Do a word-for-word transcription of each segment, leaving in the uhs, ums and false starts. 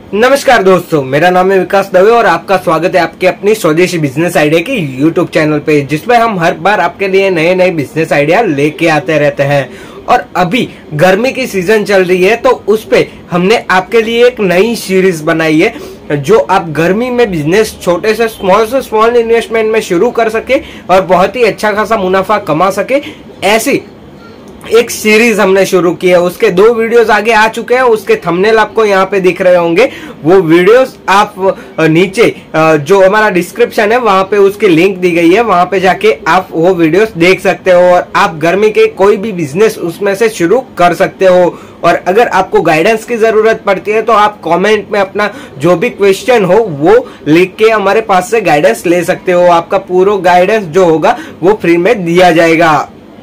नमस्कार दोस्तों, मेरा नाम है विकास दवे और आपका स्वागत है आपके अपनी स्वदेशी बिजनेस आइडिया की यूट्यूब चैनल पे, जिसमें हम हर बार आपके लिए नए नए बिजनेस आइडिया लेके आते रहते हैं। और अभी गर्मी की सीजन चल रही है तो उस पे हमने आपके लिए एक नई सीरीज बनाई है जो आप गर्मी में बिजनेस छोटे से स्मॉल से स्मॉल इन्वेस्टमेंट में शुरू कर सके और बहुत ही अच्छा खासा मुनाफा कमा सके, ऐसी एक सीरीज हमने शुरू की है। उसके दो वीडियोस आगे आ चुके हैं, उसके थंबनेल आपको यहाँ पे दिख रहे होंगे। वो वीडियोस आप नीचे जो हमारा डिस्क्रिप्शन है वहां पे उसकी लिंक दी गई है, वहां पे जाके आप वो वीडियोस देख सकते हो और आप गर्मी के कोई भी बिजनेस उसमें से शुरू कर सकते हो। और अगर आपको गाइडेंस की जरूरत पड़ती है तो आप कमेंट में अपना जो भी क्वेश्चन हो वो लिख के हमारे पास से गाइडेंस ले सकते हो। आपका पूरा गाइडेंस जो होगा वो फ्री में दिया जाएगा।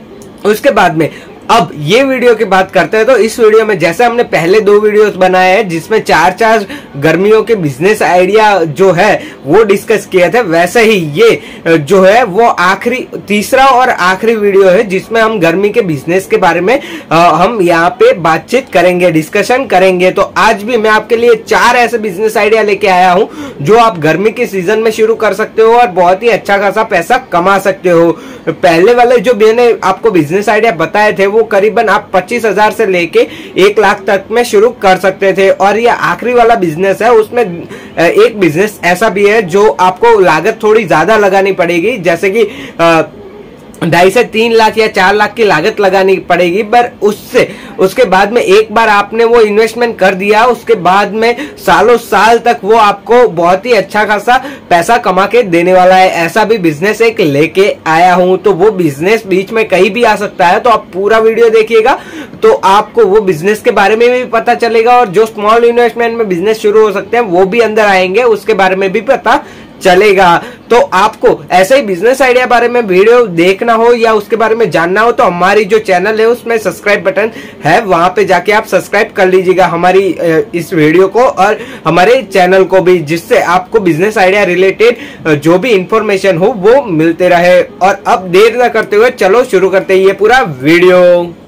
उसके बाद में अब ये वीडियो की बात करते हैं तो इस वीडियो में जैसे हमने पहले दो वीडियोस बनाए हैं जिसमें चार चार गर्मियों के बिजनेस आइडिया जो है वो डिस्कस किए थे, वैसे ही ये जो है वो आखिरी तीसरा और आखिरी वीडियो है जिसमें हम गर्मी के बिजनेस के बारे में आ, हम यहाँ पे बातचीत करेंगे, डिस्कशन करेंगे। तो आज भी मैं आपके लिए चार ऐसे बिजनेस आइडिया लेके आया हूँ जो आप गर्मी के सीजन में शुरू कर सकते हो और बहुत ही अच्छा खासा पैसा कमा सकते हो। पहले वाले जो मैंने आपको बिजनेस आइडिया बताए थे वो करीबन आप पच्चीस हजार से लेके एक लाख तक में शुरू कर सकते थे। और ये आखिरी वाला बिजनेस है, उसमें एक बिजनेस ऐसा भी है जो आपको लागत थोड़ी ज्यादा लगानी पड़ेगी, जैसे कि आ, ढाई से तीन लाख या चार लाख की लागत लगानी पड़ेगी। पर उससे उसके बाद में एक बार आपने वो इन्वेस्टमेंट कर दिया, उसके बाद में सालों साल तक वो आपको बहुत ही अच्छा खासा पैसा कमा के देने वाला है। ऐसा भी बिजनेस एक लेके आया हूं। तो वो बिजनेस बीच में कहीं भी आ सकता है, तो आप पूरा वीडियो देखिएगा तो आपको वो बिजनेस के बारे में भी पता चलेगा और जो स्मॉल इन्वेस्टमेंट में बिजनेस शुरू हो सकते हैं वो भी अंदर आएंगे, उसके बारे में भी पता चलेगा। तो आपको ऐसे ही बिजनेस आइडिया बारे में वीडियो देखना हो या उसके बारे में जानना हो तो हमारी जो चैनल है उसमें सब्सक्राइब बटन है, वहां पे जाके आप सब्सक्राइब कर लीजिएगा हमारी इस वीडियो को और हमारे चैनल को भी, जिससे आपको बिजनेस आइडिया रिलेटेड जो भी इंफॉर्मेशन हो वो मिलते रहे। और अब देर न करते हुए चलो शुरू करते हैं ये पूरा वीडियो।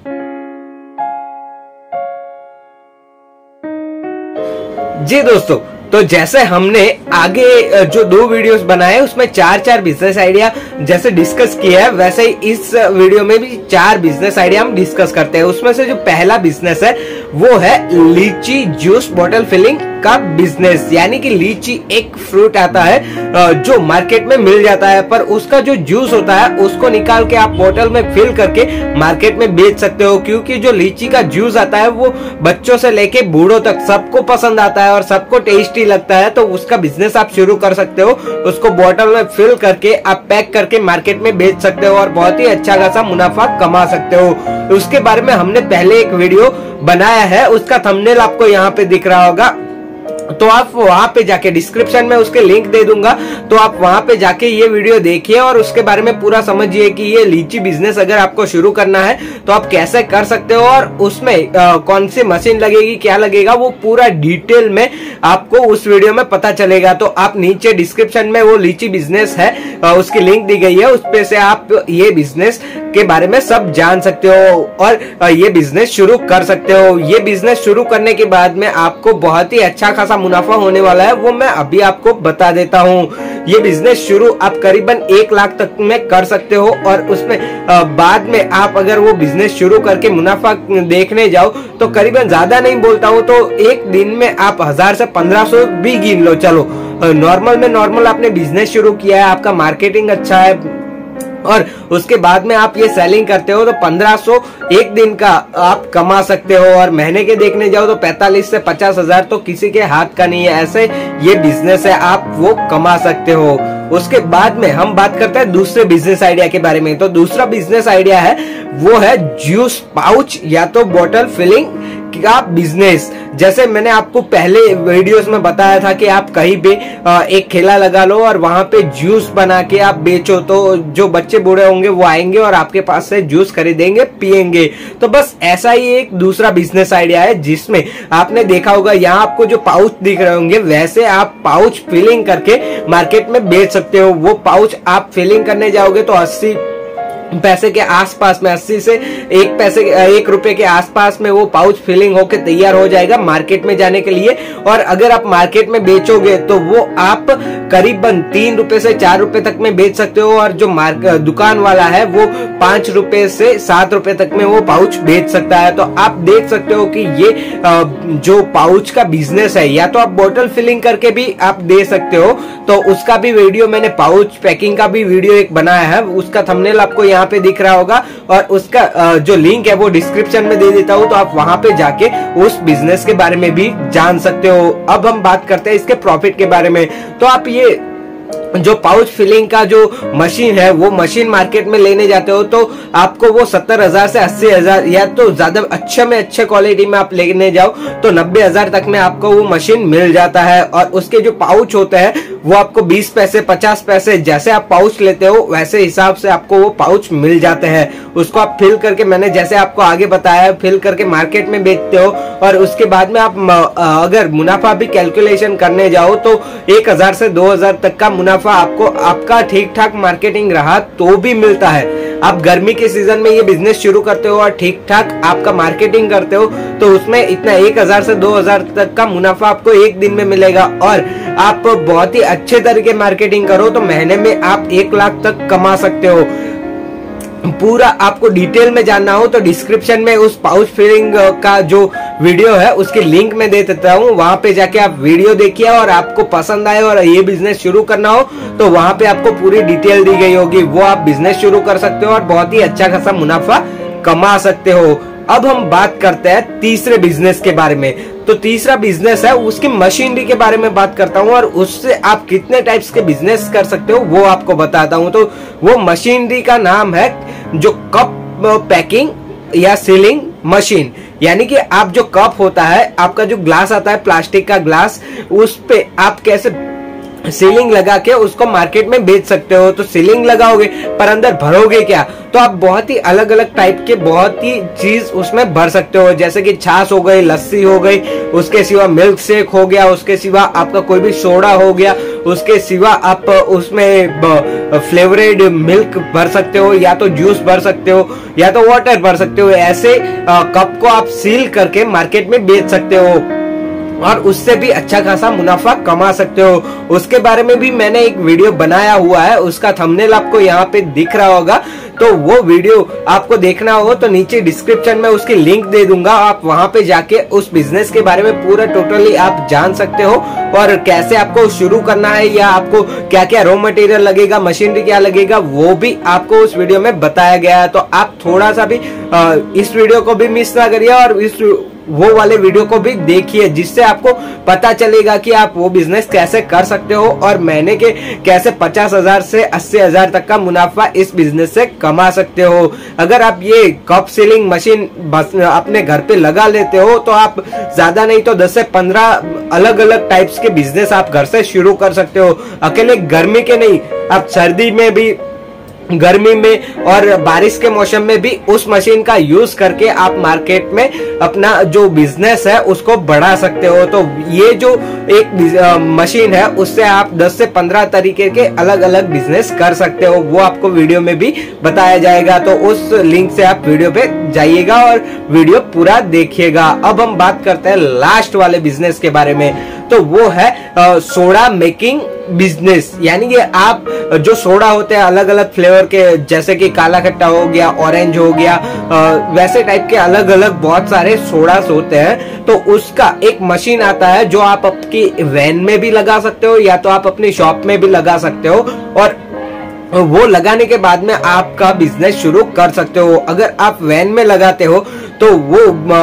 जी दोस्तों, तो जैसे हमने आगे जो दो वीडियोस बनाए उसमें चार चार बिजनेस आइडिया जैसे डिस्कस किया है, वैसे ही इस वीडियो में भी चार बिजनेस आइडिया हम डिस्कस करते हैं। उसमें से जो पहला बिजनेस है वो है लीची जूस बॉटल फिलिंग का बिजनेस। यानी कि लीची एक फ्रूट आता है जो मार्केट में मिल जाता है, पर उसका जो जूस होता है उसको निकाल के आप बोतल में फिल करके मार्केट में बेच सकते हो। क्योंकि जो लीची का जूस आता है वो बच्चों से लेके बूढ़ों तक सबको पसंद आता है और सबको टेस्टी लगता है, तो उसका बिजनेस आप शुरू कर सकते हो। उसको बोतल में फिल करके आप पैक करके मार्केट में बेच सकते हो और बहुत ही अच्छा खासा मुनाफा कमा सकते हो। उसके बारे में हमने पहले एक वीडियो बनाया है, उसका थंबनेल आपको यहाँ पे दिख रहा होगा, तो आप वहां पे जाके डिस्क्रिप्शन में उसके लिंक दे दूंगा, तो आप वहां पे जाके ये वीडियो देखिए और उसके बारे में पूरा समझिए कि ये लीची बिजनेस अगर आपको शुरू करना है तो आप कैसे कर सकते हो और उसमें आ, कौन सी मशीन लगेगी, क्या लगेगा, वो पूरा डिटेल में आपको उस वीडियो में पता चलेगा। तो आप नीचे डिस्क्रिप्शन में वो लीची बिजनेस है आ, उसकी लिंक दी गई है, उस पे से आप ये बिजनेस के बारे में सब जान सकते हो और आ, ये बिजनेस शुरू कर सकते हो। ये बिजनेस शुरू करने के बाद में आपको बहुत ही अच्छा खासा मुनाफा होने वाला है, वो मैं अभी आपको बता देता हूँ। ये बिजनेस शुरू आप करीबन एक लाख तक में कर सकते हो और उसमें बाद में आप अगर वो बिजनेस शुरू करके मुनाफा देखने जाओ तो करीबन ज्यादा नहीं बोलता हूँ तो एक दिन में आप हजार से पंद्रह सौ भी गिन लो। चलो नॉर्मल में नॉर्मल आपने बिजनेस शुरू किया है, आपका मार्केटिंग अच्छा है और उसके बाद में आप ये सेलिंग करते हो तो पंद्रह सौ एक दिन का आप कमा सकते हो। और महीने के देखने जाओ तो पैंतालीस से पचास हजार तो किसी के हाथ का नहीं है, ऐसे ये बिजनेस है, आप वो कमा सकते हो। उसके बाद में हम बात करते हैं दूसरे बिजनेस आइडिया के बारे में। तो दूसरा बिजनेस आइडिया है वो है जूस पाउच या तो बोतल फिलिंग का बिजनेस। जैसे मैंने आपको पहले वीडियोस में बताया था कि आप कहीं पे एक ठेला लगा लो और वहां पे जूस बना के आप बेचो, तो जो बच्चे बूढ़े होंगे वो आएंगे और आपके पास से जूस खरीदेंगे, पिएंगे। तो बस ऐसा ही एक दूसरा बिजनेस आइडिया है जिसमें आपने देखा होगा यहाँ आपको जो पाउच दिख रहे होंगे वैसे आप पाउच फिलिंग करके मार्केट में बेच सकते हो। वो पाउच आप फिलिंग करने जाओगे तो अस्सी पैसे के आसपास में, अस्सी से एक पैसे एक रुपए के आसपास में वो पाउच फिलिंग होके तैयार हो जाएगा मार्केट में जाने के लिए। और अगर आप मार्केट में बेचोगे तो वो आप करीबन तीन रुपए से चार रुपए तक में बेच सकते हो, और जो मार्केट दुकान वाला है वो पांच रुपए से सात रुपए तक में वो पाउच बेच सकता है। तो आप देख सकते हो कि ये जो पाउच का बिजनेस है, या तो आप बोतल फिलिंग करके भी आप दे सकते हो, तो उसका भी वीडियो मैंने, पाउच पैकिंग का भी वीडियो एक बनाया है, उसका थंबनेल आपको यहाँ पे दिख रहा होगा, और उसका जो लिंक है वो डिस्क्रिप्शन में दे देता हूं, तो आप वहां पे जाके उस बिजनेस के बारे में भी जान सकते हो। अब हम बात करते हैं इसके प्रॉफिट के बारे में। तो आप ये जो पाउच फिलिंग का जो मशीन है वो मशीन मार्केट में लेने जाते हो तो आपको वो सत्तर हजार से अस्सी हजार, या तो ज्यादा अच्छे में अच्छे क्वालिटी में आप लेने जाओ तो नब्बे हजार तक में आपको वो मशीन मिल जाता है। और उसके जो पाउच होते हैं वो आपको बीस पैसे पचास पैसे, जैसे आप पाउच लेते हो वैसे हिसाब से आपको वो पाउच मिल जाते हैं। उसको आप फिल करके, मैंने जैसे आपको आगे बताया, फिल करके मार्केट में बेचते हो, और उसके बाद में आप अगर मुनाफा भी कैलकुलेशन करने जाओ तो एक हजार से दो हजार तक का मुनाफा आपको, आपका ठीक ठाक मार्केटिंग रहा तो भी मिलता है। आप गर्मी के सीजन में ये बिजनेस शुरू करते हो और ठीक ठाक आपका मार्केटिंग करते हो तो उसमें इतना एक हजार से दो हजार तक का मुनाफा आपको एक दिन में मिलेगा। और आप बहुत ही अच्छे तरीके मार्केटिंग करो तो महीने में आप एक लाख तक कमा सकते हो। पूरा आपको डिटेल में जानना हो तो डिस्क्रिप्शन में उस पाउच फिलिंग का जो वीडियो है उसकी लिंक में दे देता हूँ, वहां पे जाके आप वीडियो देखिए, और आपको पसंद आए और ये बिजनेस शुरू करना हो तो वहां पे आपको पूरी डिटेल दी गई होगी, वो आप बिजनेस शुरू कर सकते हो और बहुत ही अच्छा खासा मुनाफा कमा सकते हो। अब हम बात करते हैं तीसरे बिजनेस के बारे में। तो तीसरा बिजनेस है उसकी मशीनरी के बारे में बात करता हूँ, और उससे आप कितने टाइप्स के बिजनेस कर सकते हो वो आपको बताता हूँ। तो वो मशीनरी का नाम है जो कप पैकिंग या सीलिंग मशीन। यानी कि आप जो कप होता है, आपका जो ग्लास आता है प्लास्टिक का ग्लास, उस पे आप कैसे सीलिंग लगा के उसको मार्केट में बेच सकते हो। तो सीलिंग लगाओगे पर अंदर भरोगे क्या, तो आप बहुत ही अलग अलग टाइप के बहुत ही चीज उसमें भर सकते हो, जैसे कि छाछ हो गई, लस्सी हो गई, उसके सिवा मिल्क शेक हो गया, उसके सिवा आपका कोई भी सोडा हो गया, उसके सिवा आप उसमें फ्लेवरेड मिल्क भर सकते हो, या तो जूस भर सकते हो, या तो वाटर भर सकते हो। ऐसे कप को आप सील करके मार्केट में बेच सकते हो और उससे भी अच्छा खासा मुनाफा कमा सकते हो। उसके बारे में भी मैंने एक वीडियो बनाया हुआ है, उसका थंबनेल आपको यहाँ पे दिख रहा होगा, तो वो वीडियो आपको देखना हो तो नीचे डिस्क्रिप्शन में उसकी लिंक दे दूंगा, आप वहां पे जाके उस बिजनेस के बारे में पूरा टोटली आप जान सकते हो, और कैसे आपको शुरू करना है, या आपको क्या क्या रॉ मटेरियल लगेगा, मशीनरी क्या लगेगा, वो भी आपको उस वीडियो में बताया गया है। तो आप थोड़ा सा भी इस वीडियो को भी मिस ना करिए और इस वो वाले वीडियो को भी देखिए, जिससे आपको पता चलेगा कि आप वो बिजनेस कैसे कर सकते हो और महीने के कैसे पचास हजार से अस्सी हजार तक का मुनाफा इस बिजनेस से कमा सकते हो। अगर आप ये कप सीलिंग मशीन अपने घर पे लगा लेते हो तो आप ज्यादा नहीं तो दस से पंद्रह अलग अलग टाइप्स के बिजनेस आप घर से शुरू कर सकते हो। अकेले गर्मी के नहीं, आप सर्दी में भी, गर्मी में और बारिश के मौसम में भी उस मशीन का यूज करके आप मार्केट में अपना जो बिजनेस है उसको बढ़ा सकते हो। तो ये जो एक मशीन है उससे आप दस से पंद्रह तरीके के अलग अलग बिजनेस कर सकते हो, वो आपको वीडियो में भी बताया जाएगा। तो उस लिंक से आप वीडियो पे जाइएगा और वीडियो पूरा देखिएगा। अब हम बात करते हैं लास्ट वाले बिजनेस के बारे में, तो वो है सोडा मेकिंग बिजनेस। यानी कि आप जो सोडा होते हैं अलग अलग फ्लेवर के, जैसे कि काला खट्टा हो गया, ऑरेंज हो गया, वैसे टाइप के अलग अलग बहुत सारे सोडास होते हैं, तो उसका एक मशीन आता है जो आप आपकी वैन में भी लगा सकते हो या तो आप अपनी शॉप में भी लगा सकते हो, और वो लगाने के बाद में आपका बिजनेस शुरू कर सकते हो। अगर आप वैन में लगाते हो तो वो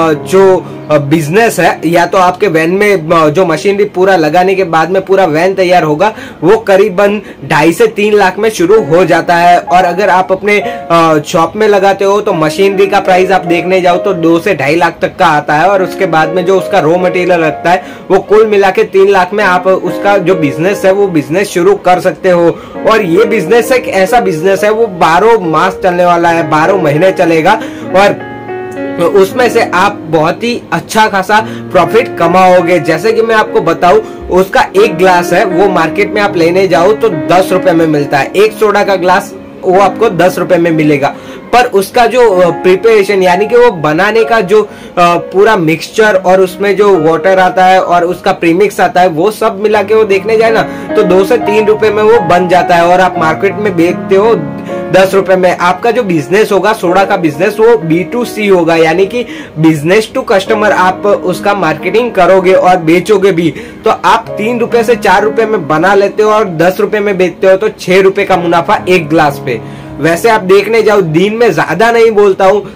जो बिजनेस है, या तो आपके वैन में जो मशीनरी पूरा लगाने के बाद में पूरा वैन तैयार होगा वो करीबन ढाई से तीन लाख में शुरू हो जाता है। और अगर आप अपने शॉप में लगाते हो तो मशीनरी का प्राइस आप देखने जाओ तो दो से ढाई लाख तक का आता है, और उसके बाद में जो उसका रॉ मटेरियल लगता है वो कुल मिला के तीन लाख में आप उसका जो बिजनेस है वो बिजनेस शुरू कर सकते हो। और ये बिजनेस एक ऐसा बिजनेस है वो बारह मास चलने वाला है, बारह महीने चलेगा, और तो उसमें से आप बहुत ही अच्छा खासा प्रॉफिट कमाओगे। जैसे कि मैं आपको बताऊं, उसका एक ग्लास है वो मार्केट में आप लेने जाओ तो दस रुपए में मिलता है। एक सोडा का ग्लास वो आपको दस रुपए में मिलेगा। पर उसका जो प्रिपरेशन यानी कि वो बनाने का जो पूरा मिक्सचर और उसमें जो वाटर आता है और उसका प्रीमिक्स आता है, वो सब मिला के वो देखने जाए ना तो दो से तीन रुपए में वो बन जाता है और आप मार्केट में बेचते हो दस रुपए में। आपका जो बिजनेस होगा सोडा का बिजनेस वो बी टू सी होगा, यानी कि बिजनेस टू कस्टमर आप उसका मार्केटिंग करोगे और बेचोगे भी। तो आप तीन रुपए से चार रुपए में बना लेते हो और दस रुपए में बेचते हो तो छह रुपए का मुनाफा एक ग्लास पे। वैसे आप देखने जाओ, दिन में ज्यादा नहीं बोलता हूं,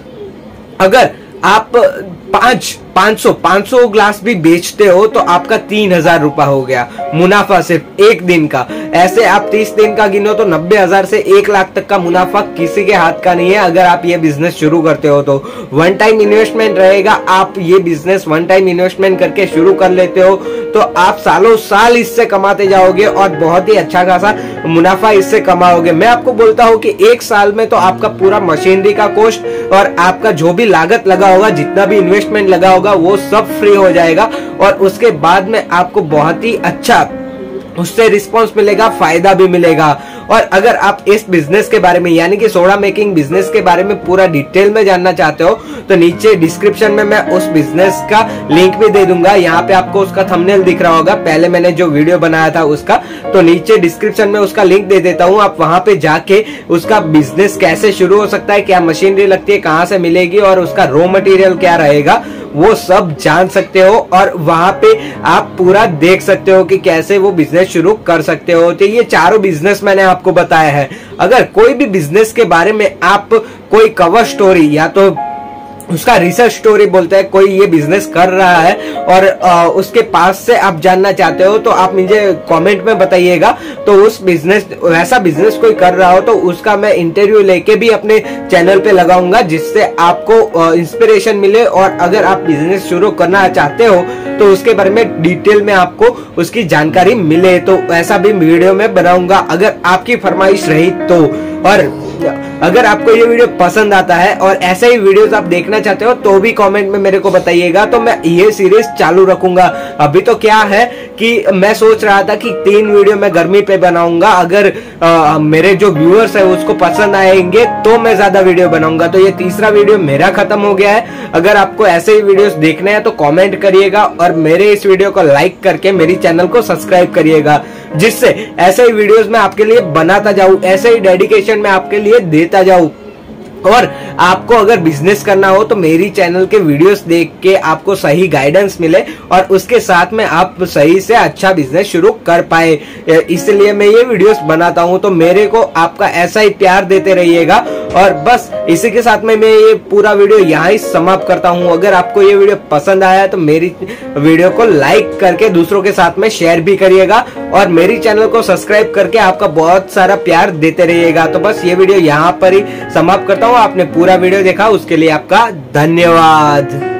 अगर आप पांच पांच सौ पांच सौ ग्लास भी बेचते हो तो आपका तीन हजार रुपया हो गया मुनाफा सिर्फ एक दिन का। ऐसे आप तीस दिन का गिनो तो नब्बे हजार से एक लाख तक का मुनाफा किसी के हाथ का नहीं है अगर आप ये बिजनेस शुरू करते हो तो। वन टाइम इन्वेस्टमेंट रहेगा, आप ये बिजनेस वन टाइम इन्वेस्टमेंट करके शुरू कर लेते हो तो आप सालों साल इससे कमाते जाओगे और बहुत ही अच्छा खासा मुनाफा इससे कमाओगे। मैं आपको बोलता हूँ कि एक साल में तो आपका पूरा मशीनरी का कॉस्ट और आपका जो भी लागत लगा होगा, जितना भी इन्वेस्टमेंट लगा होगा, वो सब फ्री हो जाएगा और उसके बाद में आपको बहुत ही अच्छा उससे रिस्पांस मिलेगा, फायदा भी मिलेगा। और अगर आप इस बिजनेस के बारे में यानी कि सोडा मेकिंग बिजनेस के बारे में पूरा डिटेल में जानना चाहते हो तो नीचे डिस्क्रिप्शन में मैं उस बिजनेस का लिंक भी दे दूंगा। यहाँ पे आपको उसका थंबनेल दिख रहा होगा, पहले मैंने जो वीडियो बनाया था उसका, तो नीचे डिस्क्रिप्शन में उसका लिंक दे देता हूँ। आप वहां पे जाके उसका बिजनेस कैसे शुरू हो सकता है, क्या मशीनरी लगती है, कहाँ से मिलेगी और उसका रॉ मटेरियल क्या रहेगा, वो सब जान सकते हो और वहां पे आप पूरा देख सकते हो कि कैसे वो बिजनेस शुरू कर सकते हो। तो ये चारों बिजनेस मैंने आपको बताया है। अगर कोई भी बिजनेस के बारे में आप कोई कवर स्टोरी या तो उसका रिसर्च स्टोरी बोलते हैं, कोई ये बिजनेस कर रहा है और आ, उसके पास से आप जानना चाहते हो तो आप मुझे कमेंट में बताइएगा। तो उस बिजनेस वैसा बिजनेस कोई कर रहा हो तो उसका मैं इंटरव्यू लेके भी अपने चैनल पे लगाऊंगा, जिससे आपको इंस्पिरेशन मिले और अगर आप बिजनेस शुरू करना चाहते हो तो उसके बारे में डिटेल में आपको उसकी जानकारी मिले। तो ऐसा भी वीडियो में बनाऊंगा अगर आपकी फरमाइश रही तो। और अगर आपको ये वीडियो पसंद आता है और ऐसे ही वीडियोस आप देखना चाहते हो तो भी कमेंट में मेरे को बताइएगा, तो मैं ये सीरीज चालू रखूंगा। अभी तो क्या है कि मैं सोच रहा था कि तीन वीडियो मैं गर्मी पे बनाऊंगा, अगर आ, मेरे जो व्यूअर्स है उसको पसंद आएंगे तो मैं ज्यादा वीडियो बनाऊंगा। तो ये तीसरा वीडियो मेरा खत्म हो गया है। अगर आपको ऐसे ही वीडियोस देखने हैं तो कमेंट करिएगा और मेरे इस वीडियो को लाइक करके मेरी चैनल को सब्सक्राइब करिएगा, जिससे ऐसे ही वीडियोस मैं आपके लिए बनाता जाऊं, ऐसे ही डेडिकेशन मैं आपके लिए देता जाऊं। और आपको अगर बिजनेस करना हो तो मेरी चैनल के वीडियोस देख के आपको सही गाइडेंस मिले और उसके साथ में आप सही से अच्छा बिजनेस शुरू कर पाए, इसलिए मैं ये वीडियोस बनाता हूं। तो मेरे को आपका ऐसा ही प्यार देते रहिएगा और बस इसी के साथ में मैं ये पूरा वीडियो यहाँ ही समाप्त करता हूं। अगर आपको ये वीडियो पसंद आया तो मेरी वीडियो को लाइक करके दूसरों के साथ में शेयर भी करिएगा और मेरी चैनल को सब्सक्राइब करके आपका बहुत सारा प्यार देते रहिएगा। तो बस ये वीडियो यहाँ पर ही समाप्त करता हूँ। आपने पूरा वीडियो देखा उसके लिए आपका धन्यवाद।